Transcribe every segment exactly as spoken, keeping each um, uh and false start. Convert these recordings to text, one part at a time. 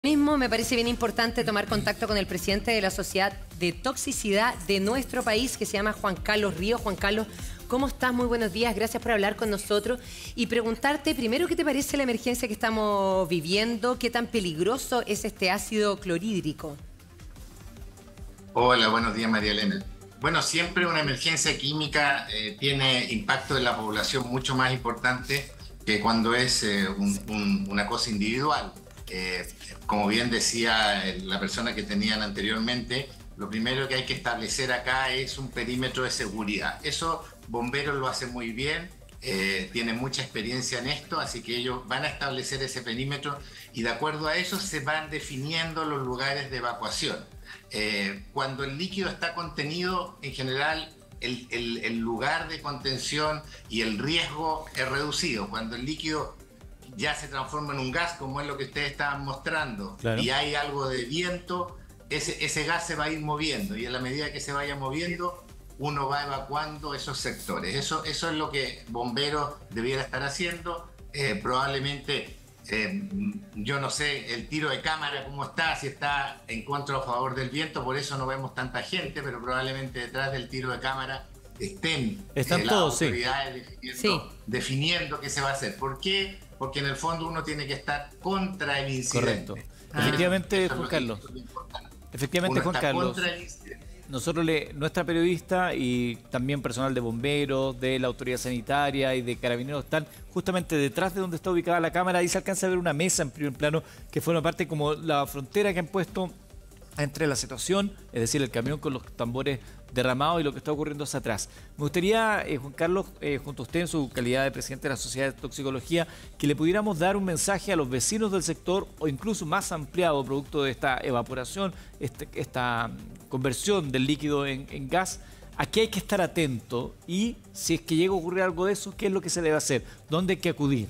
Mismo me parece bien importante tomar contacto con el presidente de la Sociedad de Toxicidad de nuestro país, que se llama Juan Carlos Ríos. Juan Carlos, ¿cómo estás? Muy buenos días, gracias por hablar con nosotros. Y preguntarte primero qué te parece la emergencia que estamos viviendo, qué tan peligroso es este ácido clorhídrico. Hola, buenos días, María Elena. Bueno, siempre una emergencia química eh, tiene impacto en la población mucho más importante que cuando es eh, un, un, una cosa individual. Eh, como bien decía la persona que tenían anteriormente, lo primero que hay que establecer acá es un perímetro de seguridad. Eso Bomberos lo hace muy bien, eh, tienen mucha experiencia en esto, así que ellos van a establecer ese perímetro y de acuerdo a eso se van definiendo los lugares de evacuación. Eh, cuando el líquido está contenido, en general el, el, el lugar de contención y el riesgo es reducido. Cuando el líquido ya se transforma en un gas, como es lo que ustedes estaban mostrando, claro, y hay algo de viento, ese, ese gas se va a ir moviendo, y en la medida que se vaya moviendo, uno va evacuando esos sectores. Eso, eso es lo que Bomberos debiera estar haciendo. Eh, probablemente, eh, yo no sé, el tiro de cámara cómo está, si está en contra o a favor del viento, por eso no vemos tanta gente, pero probablemente detrás del tiro de cámara estén, están eh, todos, las autoridades sí. definiendo, Sí. definiendo qué se va a hacer. ¿Por qué? Porque en el fondo uno tiene que estar contra el incidente. Correcto. Ah. Efectivamente, Juan Carlos. Efectivamente, uno Juan está Carlos. Contra el incidente. Nosotros, le, nuestra periodista y también personal de bomberos, de la autoridad sanitaria y de carabineros están justamente detrás de donde está ubicada la cámara. Ahí se alcanza a ver una mesa en primer plano que forma parte como la frontera que han puesto entre la situación, es decir, el camión con los tambores derramados y lo que está ocurriendo hacia atrás. Me gustaría, eh, Juan Carlos, eh, junto a usted en su calidad de presidente de la Sociedad de Toxicología, que le pudiéramos dar un mensaje a los vecinos del sector o incluso más ampliado, producto de esta evaporación, este, esta conversión del líquido en, en gas. ¿A qué hay que estar atento? Y si es que llega a ocurrir algo de eso, ¿qué es lo que se debe hacer? ¿Dónde hay que acudir?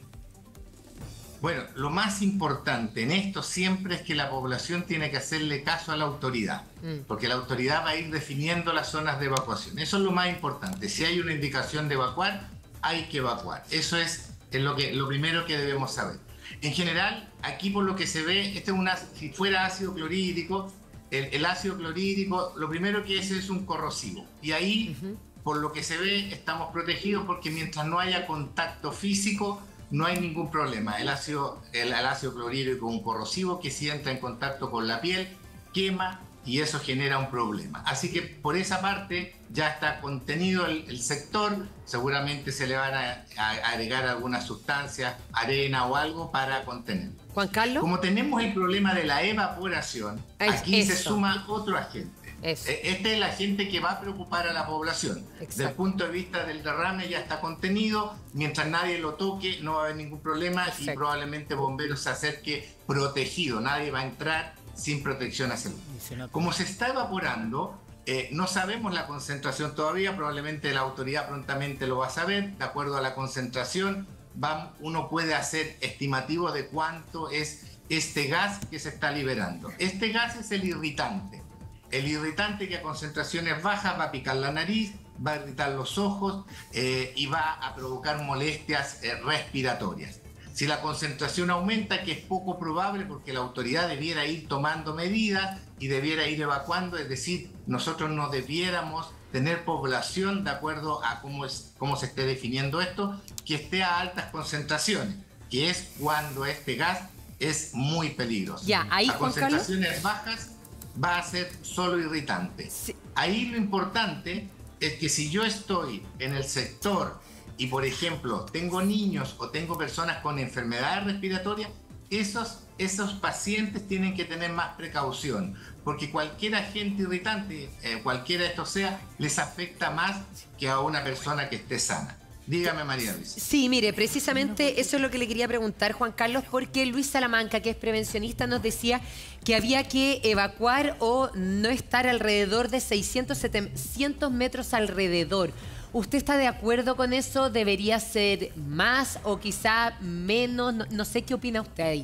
Bueno, lo más importante en esto siempre es que la población tiene que hacerle caso a la autoridad, mm. porque la autoridad va a ir definiendo las zonas de evacuación. Eso es lo más importante. Si hay una indicación de evacuar, hay que evacuar. Eso es, es lo, que, lo primero que debemos saber. En general, aquí por lo que se ve, este es una, si fuera ácido clorhídrico, el, el ácido clorhídrico, lo primero que es es un corrosivo. Y ahí, uh-huh. por lo que se ve, estamos protegidos porque mientras no haya contacto físico, no hay ningún problema. El ácido, el, el ácido clorhídrico es un corrosivo que si entra en contacto con la piel, quema y eso genera un problema. Así que por esa parte ya está contenido el, el sector. Seguramente se le van a, a agregar algunas sustancias, arena o algo para contenerlo. Juan Carlos. Como tenemos el problema de la evaporación, es aquí eso. se suma otro agente. Eso. Este es el agente que va a preocupar a la población. Exacto. Desde el punto de vista del derrame ya está contenido, mientras nadie lo toque no va a haber ningún problema. Perfecto. Y probablemente Bomberos se acerque protegido, nadie va a entrar sin protección hacia él. Como se está evaporando, eh, no sabemos la concentración todavía, probablemente la autoridad prontamente lo va a saber, de acuerdo a la concentración, va, uno puede hacer estimativos de cuánto es este gas que se está liberando. Este gas es el irritante. El irritante que a concentraciones bajas va a picar la nariz, va a irritar los ojos eh, y va a provocar molestias eh, respiratorias. Si la concentración aumenta, que es poco probable porque la autoridad debiera ir tomando medidas y debiera ir evacuando, es decir, nosotros no debiéramos tener población de acuerdo a cómo, es, cómo se esté definiendo esto, que esté a altas concentraciones, que es cuando este gas es muy peligroso. Ya, ahí, a Juan concentraciones Carlos, bajas va a ser solo irritante. Sí. Ahí lo importante es que si yo estoy en el sector y, por ejemplo, tengo niños o tengo personas con enfermedades respiratorias, esos, esos pacientes tienen que tener más precaución, porque cualquier agente irritante, eh, cualquiera de estos sea, les afecta más que a una persona que esté sana. Dígame, María Luisa. Sí, mire, precisamente eso es lo que le quería preguntar, Juan Carlos, porque Luis Salamanca, que es prevencionista, nos decía que había que evacuar o no estar alrededor de seiscientos, setecientos metros alrededor. ¿Usted está de acuerdo con eso? ¿Debería ser más o quizá menos? No, no sé qué opina usted ahí.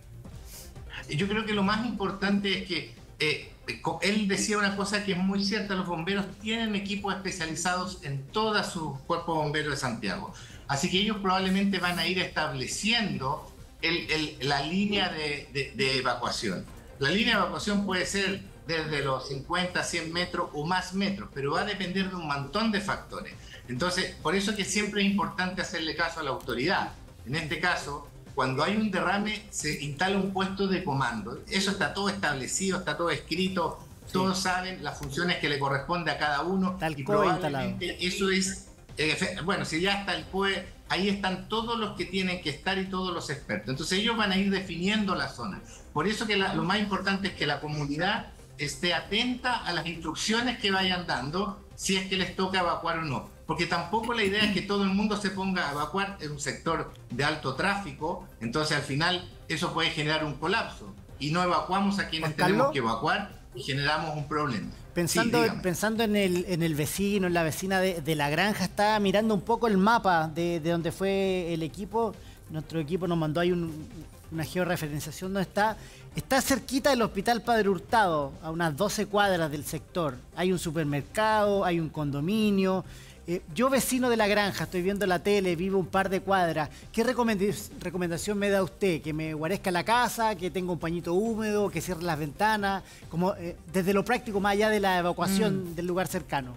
Yo creo que lo más importante es que eh, él decía una cosa que es muy cierta: los bomberos tienen equipos especializados en todos sus cuerpos bomberos de Santiago. Así que ellos probablemente van a ir estableciendo el, el, la línea de, de, de evacuación. La línea de evacuación puede ser desde los cincuenta, cien metros o más metros, pero va a depender de un montón de factores. Entonces, por eso es que siempre es importante hacerle caso a la autoridad. En este caso, cuando hay un derrame, se instala un puesto de comando. Eso está todo establecido, está todo escrito, sí. Todos saben las funciones que le corresponde a cada uno. Tal y probablemente instalado. Eso es, eh, bueno, si ya está el C O E, ahí están todos los que tienen que estar y todos los expertos. Entonces ellos van a ir definiendo la zona. Por eso que la, lo más importante es que la comunidad esté atenta a las instrucciones que vayan dando, si es que les toca evacuar o no. Porque tampoco la idea es que todo el mundo se ponga a evacuar en un sector de alto tráfico, entonces al final eso puede generar un colapso. Y no evacuamos a quienes tenemos que evacuar y generamos un problema. Pensando, sí, pensando en el, en el vecino, en la vecina de, de la granja, estaba mirando un poco el mapa de, de donde fue el equipo. Nuestro equipo nos mandó ahí un, una georreferenciación donde está. Está cerquita del Hospital Padre Hurtado, a unas doce cuadras del sector. Hay un supermercado, hay un condominio. Eh, yo, vecino de la granja, estoy viendo la tele, vivo un par de cuadras. ¿Qué recomendación me da usted? ¿Que me guarezca la casa, que tenga un pañito húmedo, que cierre las ventanas? Como, eh, desde lo práctico, más allá de la evacuación mm. del lugar cercano.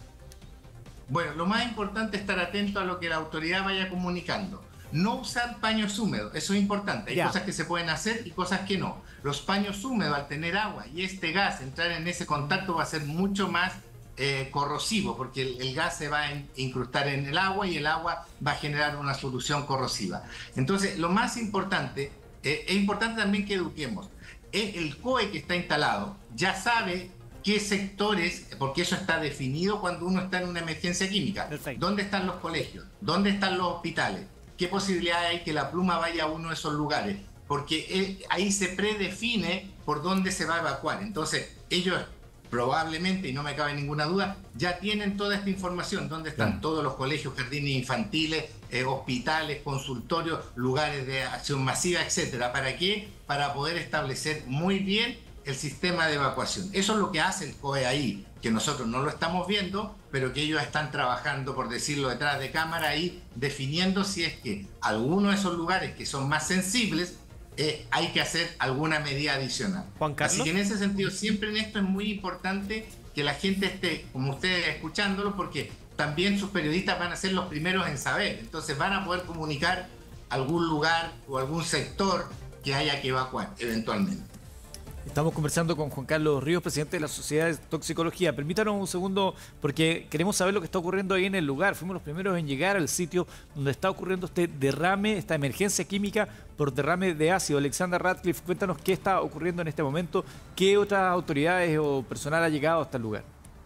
Bueno, lo más importante es estar atento a lo que la autoridad vaya comunicando. No usar paños húmedos, eso es importante. Hay ya. cosas que se pueden hacer y cosas que no. Los paños húmedos, al tener agua y este gas, entrar en ese contacto va a ser mucho más eh, corrosivo, porque el, el gas se va a incrustar en el agua y el agua va a generar una solución corrosiva. Entonces, lo más importante, eh, es importante también que eduquemos. El, el C O E que está instalado ya sabe qué sectores, porque eso está definido cuando uno está en una emergencia química. Perfecto. ¿Dónde están los colegios? ¿Dónde están los hospitales? ¿Qué posibilidad hay que la pluma vaya a uno de esos lugares? Porque eh, ahí se predefine por dónde se va a evacuar. Entonces, ellos probablemente, y no me cabe ninguna duda, ya tienen toda esta información. ¿Dónde están sí. todos los colegios, jardines infantiles, eh, hospitales, consultorios, lugares de acción masiva, etcétera? ¿Para qué? Para poder establecer muy bien el sistema de evacuación. Eso es lo que hace el C O E ahí, que nosotros no lo estamos viendo, pero que ellos están trabajando, por decirlo, detrás de cámara ahí, definiendo si es que algunos de esos lugares que son más sensibles, eh, hay que hacer alguna medida adicional. Juan Carlos. Así que en ese sentido, siempre en esto es muy importante que la gente esté, como ustedes, escuchándolo, porque también sus periodistas van a ser los primeros en saber. Entonces van a poder comunicar algún lugar o algún sector que haya que evacuar eventualmente. Estamos conversando con Juan Carlos Ríos, presidente de la Sociedad de Toxicología. Permítanos un segundo, porque queremos saber lo que está ocurriendo ahí en el lugar. Fuimos los primeros en llegar al sitio donde está ocurriendo este derrame, esta emergencia química por derrame de ácido. Alexandra Radcliffe, cuéntanos qué está ocurriendo en este momento, qué otras autoridades o personal ha llegado hasta el lugar.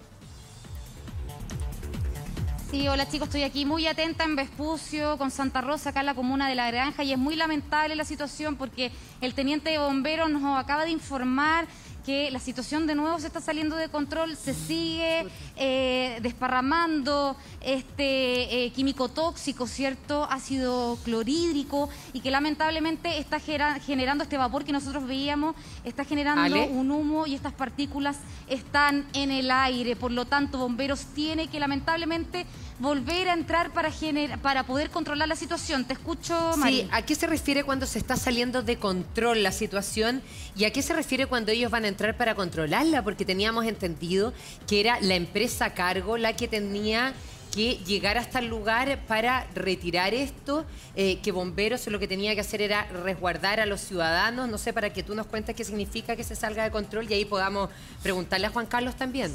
Sí, hola chicos, estoy aquí muy atenta en Vespucio, con Santa Rosa, acá en la comuna de La Granja, y es muy lamentable la situación porque el teniente de bomberos nos acaba de informar que la situación de nuevo se está saliendo de control, se sigue eh, desparramando este eh, químico tóxico, ¿cierto? Ácido clorhídrico, y que lamentablemente está generando este vapor que nosotros veíamos, está generando ¿Ale? un humo y estas partículas están en el aire. Por lo tanto, bomberos tiene que lamentablemente volver a entrar para, gener para poder controlar la situación. Te escucho, María. Sí, ¿a qué se refiere cuando se está saliendo de control la situación? ¿Y a qué se refiere cuando ellos van a entrar para controlarla? Porque teníamos entendido que era la empresa a cargo la que tenía que llegar hasta el lugar para retirar esto, eh, que bomberos lo que tenía que hacer era resguardar a los ciudadanos. No sé, para que tú nos cuentes qué significa que se salga de control y ahí podamos preguntarle a Juan Carlos también.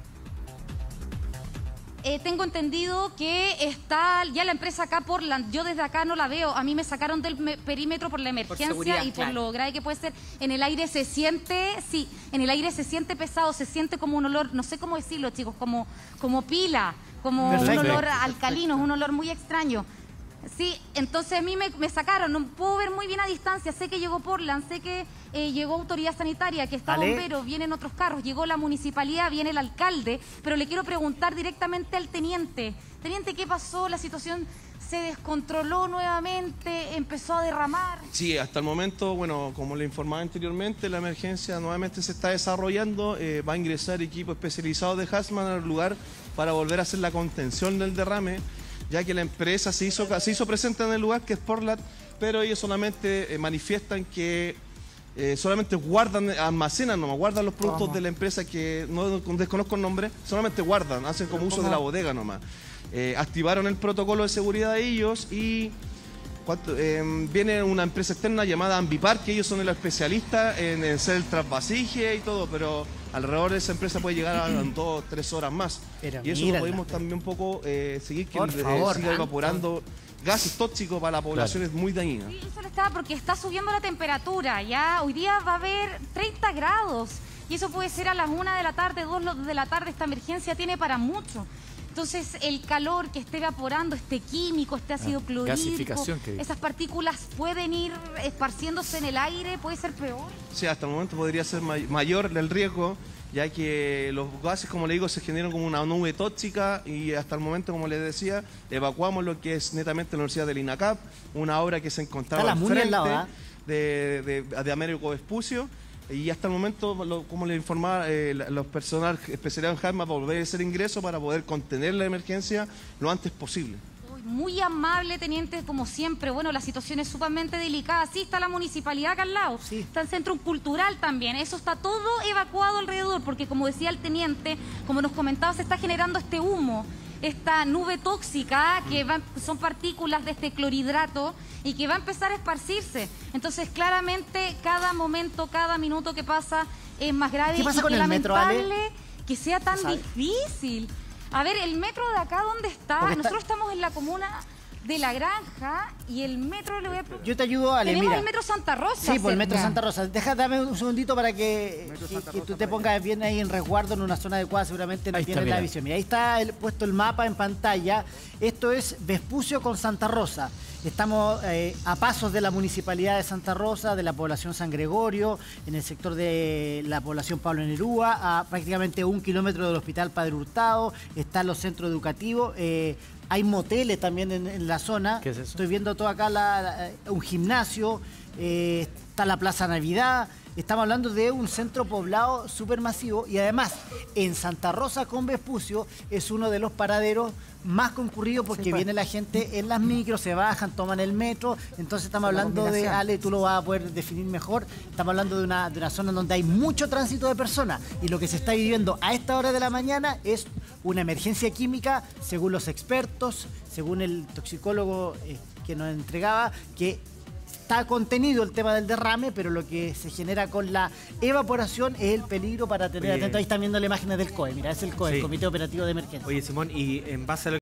Eh, tengo entendido que está ya la empresa acá, Portland. Yo desde acá no la veo. A mí me sacaron del perímetro por la emergencia por seguridad, y por claro. lo grave que puede ser. En el aire se siente, sí, en el aire se siente pesado, se siente como un olor, no sé cómo decirlo, chicos, como, como pila, como Perfecto. un olor alcalino, es un olor muy extraño. Sí, entonces a mí me, me sacaron, no puedo ver muy bien a distancia, sé que llegó Portland, sé que eh, llegó autoridad sanitaria, que está ¿Vale? bombero, vienen otros carros, llegó la municipalidad, viene el alcalde, pero le quiero preguntar directamente al teniente. Teniente, ¿qué pasó? ¿La situación se descontroló nuevamente? ¿Empezó a derramar? Sí, hasta el momento, bueno, como le informaba anteriormente, la emergencia nuevamente se está desarrollando, eh, va a ingresar equipo especializado de Hazmat al lugar para volver a hacer la contención del derrame, ya que la empresa se hizo, se hizo presente en el lugar, que es Portland, pero ellos solamente eh, manifiestan que eh, solamente guardan, almacenan, nomás, guardan los productos ¿Cómo? de la empresa que no desconozco el nombre, solamente guardan, hacen como uso ¿Cómo? de la bodega nomás. Eh, activaron el protocolo de seguridad de ellos y eh, viene una empresa externa llamada Ambipar, que ellos son los especialistas en, en hacer el trasvasije y todo, pero alrededor de esa empresa puede llegar a dos, tres horas más. Pero y eso lo podemos también un poco eh, seguir que eh, favor, siga evaporando gases tóxicos para la población, claro. es muy dañina. Sí, eso le estaba porque está subiendo la temperatura, ya hoy día va a haber treinta grados y eso puede ser a las una de la tarde, dos de la tarde, esta emergencia tiene para mucho. Entonces, el calor que esté evaporando, este químico, este ácido ah, clorhídrico, esas partículas pueden ir esparciéndose en el aire, puede ser peor. Sí, hasta el momento podría ser may mayor el riesgo, ya que los gases, como le digo, se generan como una nube tóxica y hasta el momento, como les decía, evacuamos lo que es netamente la Universidad del INACAP, una obra que se encontraba al frente al lado, ¿eh? de, de, de Américo Vespucio. Y hasta el momento, lo, como le informaba, eh, los personal especializados en Hazmat va a volver a hacer ingreso para poder contener la emergencia lo antes posible. Muy amable, teniente, como siempre. Bueno, la situación es sumamente delicada. Sí, está la municipalidad acá al lado. Sí. Está el centro cultural también. Eso está todo evacuado alrededor, porque como decía el teniente, como nos comentaba, se está generando este humo, esta nube tóxica, que va, son partículas de este clorhidrato y que va a empezar a esparcirse. Entonces, claramente, cada momento, cada minuto que pasa es más grave. ¿Qué pasa y con el metro, Ale? Que sea tan difícil. A ver, el metro de acá, ¿dónde está? Porque Nosotros está... estamos en la comuna de La Granja y el metro le voy a... Yo te ayudo, Ale, Tenemos mira. el metro Santa Rosa. Sí, por el metro Santa Rosa. Deja, dame un segundito para que, que, que tú te pongas bien ahí en resguardo, en una zona adecuada, seguramente no tienes la visión. Mira, ahí está el, puesto el mapa en pantalla. Esto es Vespucio con Santa Rosa. Estamos eh, a pasos de la Municipalidad de Santa Rosa, de la población San Gregorio, en el sector de la población Pablo Neruda, a prácticamente un kilómetro del Hospital Padre Hurtado, están los centros educativos, eh, hay moteles también en, en la zona. ¿Qué es eso? Estoy viendo todo acá la, la, un gimnasio, eh, está la Plaza Navidad. Estamos hablando de un centro poblado supermasivo y además en Santa Rosa con Vespucio es uno de los paraderos más concurridos porque sí, pues. viene la gente en las micros, se bajan, toman el metro. Entonces estamos hablando de, Ale, tú lo vas a poder definir mejor, estamos hablando de una, de una zona donde hay mucho tránsito de personas y lo que se está viviendo a esta hora de la mañana es una emergencia química, según los expertos, según el toxicólogo eh, que nos entregaba, que está contenido el tema del derrame, pero lo que se genera con la evaporación es el peligro para tener Oye, atento. Ahí están viendo las imágenes del C O E. Mira, es el C O E, sí. el Comité Operativo de Emergencia. Oye, Simón, y en base a lo